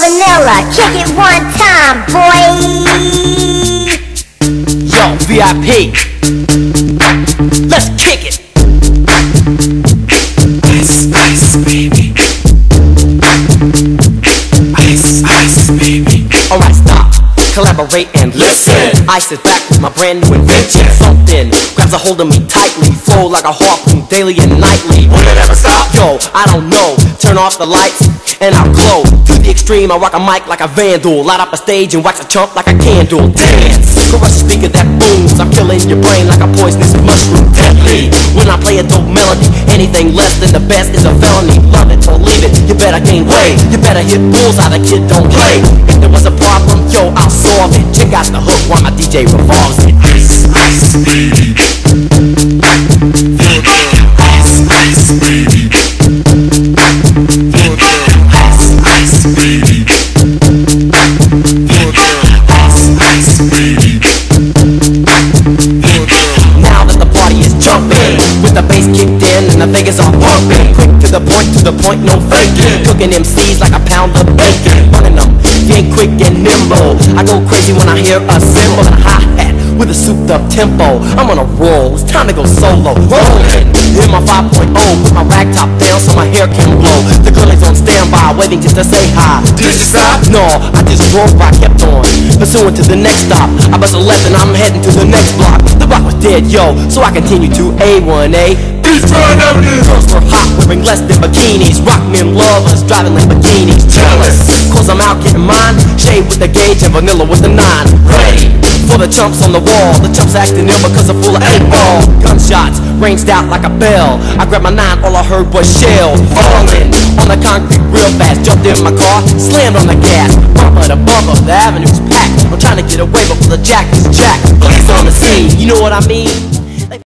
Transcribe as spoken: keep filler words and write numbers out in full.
vanilla, kick it one time, boy. Yo, V I P, let's kick it. Ice, ice, baby. Ice, ice, baby. Alright, stop, collaborate and listen. I sit back with my brand new invention. Something grabs a hold of me tightly, flow like a harpoon daily and nightly. Will it ever stop? Yo, I don't know. Turn off the lights and I'll glow. To the extreme, I rock a mic like a vandal. Light up a stage and wax a chump like a candle. Dance, crush a speaker that booms. I'm killing your brain like a poisonous mushroom. Deadly, when I play a dope melody, anything less than the best is a felony. Love it or leave it, you better gain weight. You better hit bullseye, the kid don't play. If there was a problem, yo, I'll solve it. Check out the hook while my D J revolves it. Ice, ice, baby. Ice, ice, baby. Ice, ice, baby. Ice, ice, baby. Now that the party is jumping, with the bass kicked in and the Vegas are pumping. Quick to the point, to the point, no faking. Cooking M Cs like a pound of bacon. Running them, being quick and nimble. I go crazy when I hear a cymbal and a hi-hat with a souped up tempo. I'm on a roll, it's time to go solo. Rolling in my five point oh, put my rag top down so my hair can blow. The girl is on standby, waiting just to say hi. Did you stop? No, I just drove, I kept on pursuing to the next stop. I bust a left and I'm heading to the next block. The block was dead, yo, so I continue to A one A. Eastbound Avenue. Girls were hot, wearing less than bikinis. Rock men lovers, driving Lamborghinis. Jealous, cause I'm out getting mine. Shade with the gauge and vanilla with the nine. Ready for the chumps on the wall. The chumps acting ill because they're full of eight ball. Gunshots ranged out like a bell. I grabbed my nine, all I heard was shells falling on the concrete real fast. Jumped in my car, slammed on the gas. Bumper to bumper, the avenue's packed. I'm trying to get away before the jack is jacked. Police on the scene, you know what I mean?